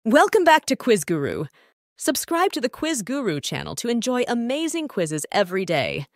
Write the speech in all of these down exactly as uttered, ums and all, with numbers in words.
Welcome back to Quiz Guru. Subscribe to the Quiz Guru channel to enjoy amazing quizzes every day.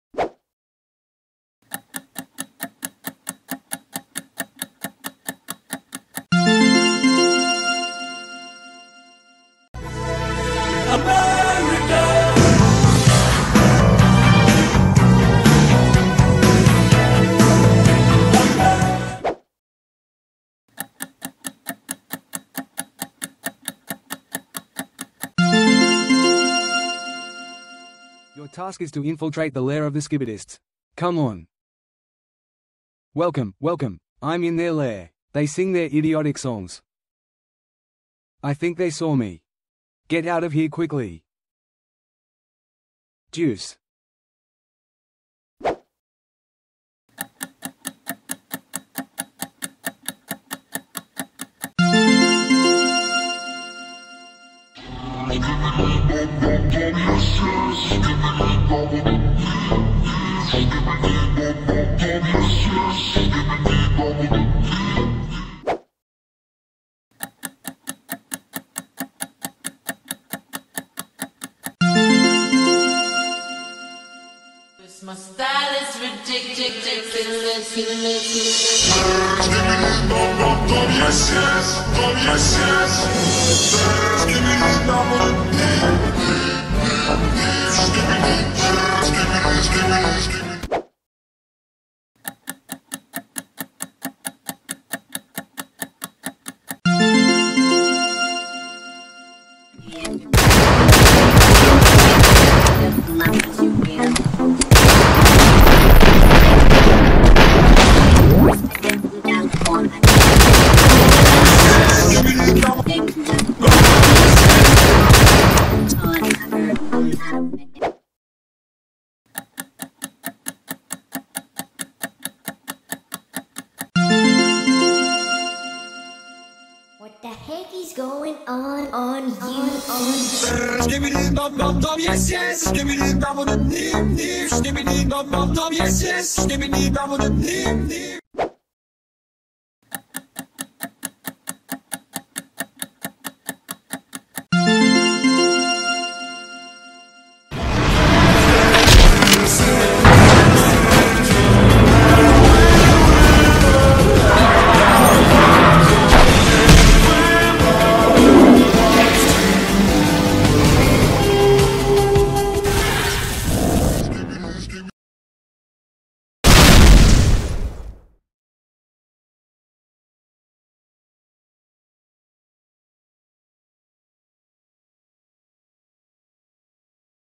Your task is to infiltrate the lair of the Skibidists. Come on. Welcome, welcome. I'm in their lair. They sing their idiotic songs. I think they saw me. Get out of here quickly. Juice. My style is ridiculous. Yes, yes, yes, yes. Give me the number. What the heck is going on on you? Skibidi dum dum dum, yes yes. Skibidi dum dum dim dim. Skibidi dum dum dum, yes yes. Skibidi dum dum dim dim.